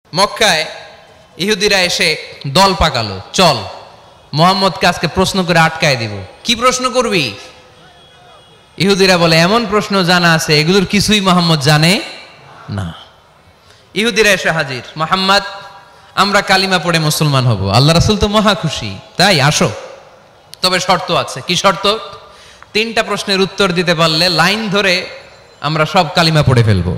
মক্কায় ইহুদিরা এসে দল পাকালো, চল মুহাম্মদকে আজকে প্রশ্ন করে আটকায় দিব। কি প্রশ্ন করবি? ইহুদিরা বলে এমন প্রশ্ন জানা আছে এগুলোর কিছুই মুহাম্মদ জানে না। ইহুদিরা এসে হাজির, মুহাম্মদ আমরা কালিমা পড়ে মুসলমান হব। আল্লাহ রাসূল তো মহা খুশি, তাই আসো, তবে শর্ত আছে। কি শর্ত? 3টা প্রশ্নের উত্তর দিতে পারলে লাইন ধরে আমরা সব কালিমা পড়ে ফেলবো।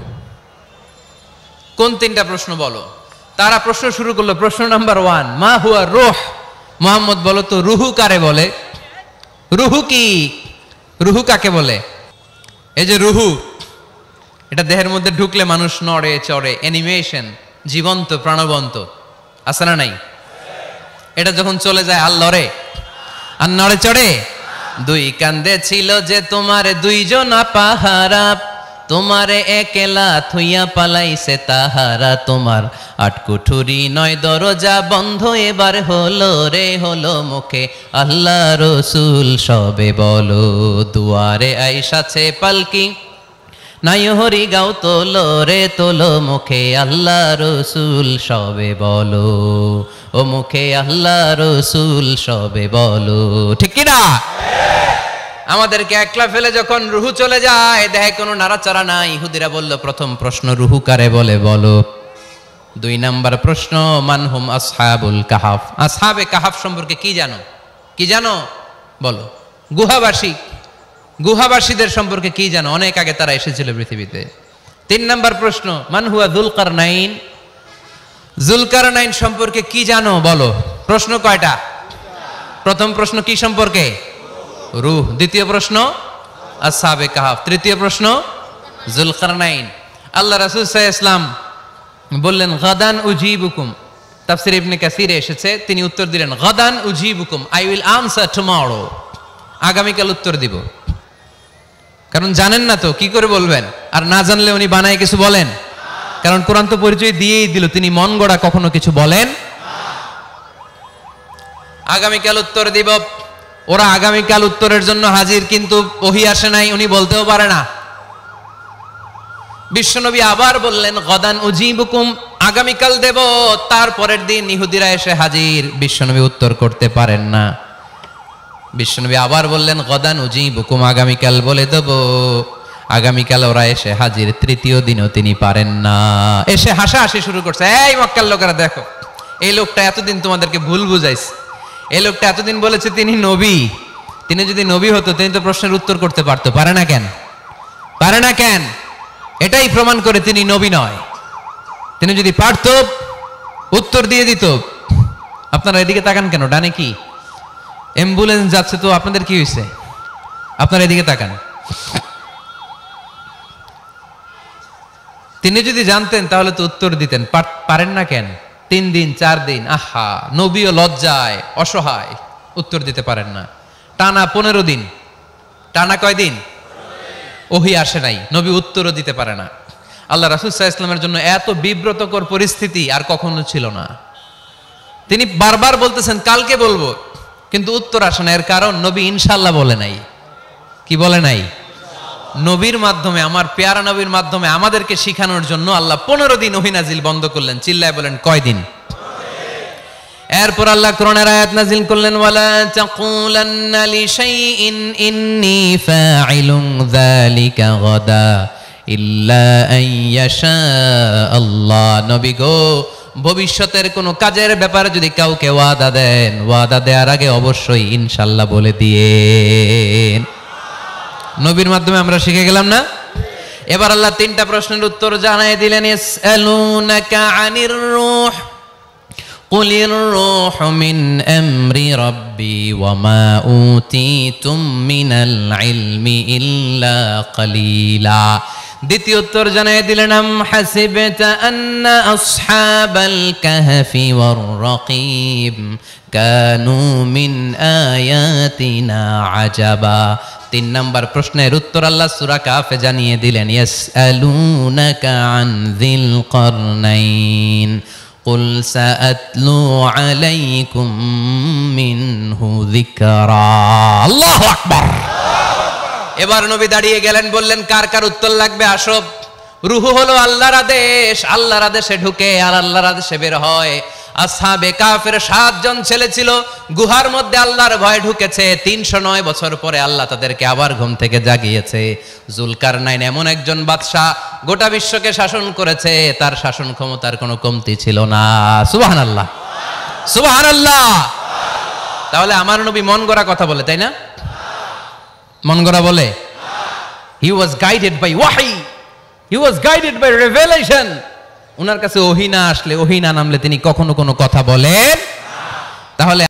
কোন 3টা প্রশ্ন বলো? তারা প্রশ্ন শুরু করলো। প্রশ্ন নাম্বার 1, মা হুয়া রূহ। মুহাম্মদ বলো তো রুহু কারে বলে? রুহু কি? রুহু কাকে বলে? এই যে রুহু, এটা দেহের মধ্যে ঢুকলে মানুষ নড়ে চড়ে, অ্যানিমেশন, জীবন্ত প্রাণবন্ত, আছে না নাই? এটা যখন চলে যায় আর লড়ে আর নড়ে চড়ে। 2 কান্দে ছিল যে তোমার 2 জনা পাহারা, তোমারে একলা থুইয়া পালাইছে তাহারা, তোমার 8 কুঠুরি 9 দরজা বন্ধ এবার হলো রে হলো মুখে আল্লাহ রসুল সবে বলো, দুয়ারে আইসাছে পালকি নাই হরি গাও তোলো রে তোলো মুখে আল্লাহ রসুল সবে বলো, ও মুখে আল্লাহ রসুল সবে বলো। ঠিক কিনা? আমাদেরকে একলা ফেলে যখন রুহু চলে যায়, দেখে কোনো নাড়াচাড়া নাই। ইহুদিরা বলল প্রথম প্রশ্ন রুহু কারে বলে বলো। 2 নাম্বার প্রশ্ন মানহুম আসহাবুল কাহাফ। আসহাবে কাহাফ সম্পর্কে কি জানো? কি জানো বলো। গুহাবাসী, গুহাবাসীদের সম্পর্কে কি জানো? অনেক আগে তারা এসেছিল পৃথিবীতে। 3 নাম্বার প্রশ্ন মান হুয়া যুলকারনাইন। যুলকারনাইন সম্পর্কে কি জানো বলো। প্রশ্ন কয়টা? প্রথম প্রশ্ন কি সম্পর্কে? রূহ। দ্বিতীয় প্রশ্ন আসহাবে কাহাফ। তৃতীয় প্রশ্ন যুলকারনাইন। আল্লাহ রাসূল সাল্লাল্লাহু আলাইহি ওয়াসাল্লাম বললেন গাদান উজিবুকুম। তাফসীর ইবনে কাসিরে এসেছে, তিনি উত্তর দিলেন গাদান উজিবুকুম, আই উইল আনসার টুমরো। আগামীকাল উত্তর দিব। কারণ জানেন না তো কি করে বলবেন, আর না জানলে উনি বানায় কিছু বলেন? কারণ কোরআন তো পরিচয় দিয়েই দিল, তিনি মন গড়া কখনো কিছু বলেন। আগামীকাল উত্তর দিব। ওরা আগামীকাল উত্তরের জন্য হাজির, কিন্তু ওহী আসে নাই, উনি বলতেও পারে না। বিশ্বনবী আবার বললেন গদান উজিবুকুম, আগামীকাল দেব। তারপরের দিন ইহুদিরা এসে হাজির, বিশ্বনবী উত্তর করতে পারেন না। বিশ্বনবী আবার বললেন গদান উজিবুকুম, আগামীকাল বলে দেব। আগামীকাল ওরা এসে হাজির, তৃতীয় দিনও তিনি পারেন না। এসে হাসাহাসি শুরু করছে, এই মক্কার লোকেরা দেখো, এই লোকটা এতদিন তোমাদেরকে ভুল বুঝাইছে। এই লোকটা এতদিন বলেছে তিনি নবী। তিনি যদি নবী হতো তিনি তো প্রশ্নের উত্তর করতে পারতো, পারে না কেন? পারে না কেন? এটাই প্রমাণ করে তিনি নবী নয়। তিনি যদি পারত উত্তর দিয়ে দিত। আপনারা এদিকে তাকান কেন? ডানে কি অ্যাম্বুলেন্স যাচ্ছে, তো আপনাদের কি হয়েছে? আপনারা এদিকে তাকান। তিনি যদি জানতেন তাহলে তো উত্তর দিতেন, পারেন না কেন? 3 দিন 4 দিন, আহা, নবীও লজ্জায় অসহায়, উত্তর দিতে পারেন না। টানা 15 দিন। টানা কয় দিন? ওহী আসে নাই, নবী উত্তরও দিতে পারে না। আল্লাহ রাসূল সাল্লাল্লাহু আলাইহি ওয়াসাল্লামের জন্য এত বিব্রতকর পরিস্থিতি আর কখনো ছিল না। তিনি বারবার বলতেছেন কালকে বলবো, কিন্তু উত্তর আসে না। এর কারণ নবী ইনশাআল্লাহ বলে নাই। কি বলে নাই? নবীর মাধ্যমে, আমার পেয়ারা নবীর মাধ্যমে আমাদেরকে শিখানোর জন্য আল্লাহ 15 দিন ওহী নাজিল বন্ধ করলেন। চিল্লায় বলেন কয় দিন? এরপর আল্লাহ কোরআনের আয়াত নাজিল করলেন ওয়ালা তাকুলান্না লিশাইইন ইন্নী ফাইলুন যালিকা গাদা ইল্লা আইয়াশা আল্লাহ। নবী গো, ভবিষ্যতের কোনো কাজের ব্যাপারে যদি কাউকে ওয়াদা দেন, ওয়াদা দেওয়ার আগে অবশ্যই ইনশাআল্লাহ বলে দিয়েন। নবীর মাধ্যমে আমরা শিখে গেলাম না? এবার আল্লাহ 3টা প্রশ্নের উত্তর জানাই দিলেন। ইয়াসআলুনাকা আনির রূহ কুলির রূহু মিন আমরি রাব্বি ওয়া মা উতিতুম মিনাল ইলমি ইল্লা কালিলা। দ্বিতীয় উত্তর জানাই দিলেন আম হাসিবতা আন্না আসহাবাল কাহফি ওয়ার রাকিব কানু মিন আয়াতিনা আজাবা। 3 নাম্বার প্রশ্নের উত্তর আল্লাহ সূরা কাফে জানিয়ে দিলেন ইয়াসআলুনাকা আন যিল কারনাইন কুল সাআতলু আলাইকুম মিনহু যিকরা। আল্লাহু আকবার। এবার নবী দাঁড়িয়ে গেলেন, বললেন কার কার উত্তর লাগবে আসো। রূহ হলো আল্লাহর আদেশ, আল্লাহর আদেশে ঢুকে আর আল্লাহর আদেশে বের হয়। আসহাবে কাফের 7 জন ছেলে ছিল, গুহার মধ্যে আল্লাহর ভয় ঢুকেছে। 309 বছর পরে আল্লাহ তাদেরকে আবার ঘুম থেকে জাগিয়েছে। জুলকারনাইন এমন একজন বাদশা, গোটা বিশ্বকে শাসন করেছে, তার শাসন ক্ষমতার কোনো কমতি ছিল না। সুবহানাল্লাহ, সুবহানাল্লাহ। তাহলে আমার নবী মন গড়া কথা বলে, তাই না? মন গড়া বলে? হি ওয়াজ গাইডেড বাই ওয়াহি, he was guided by revelation. উনার কাছে ওহী না আসলে, ওহী না নামলে তিনি কখনো কোনো কথা বলেন। তাহলে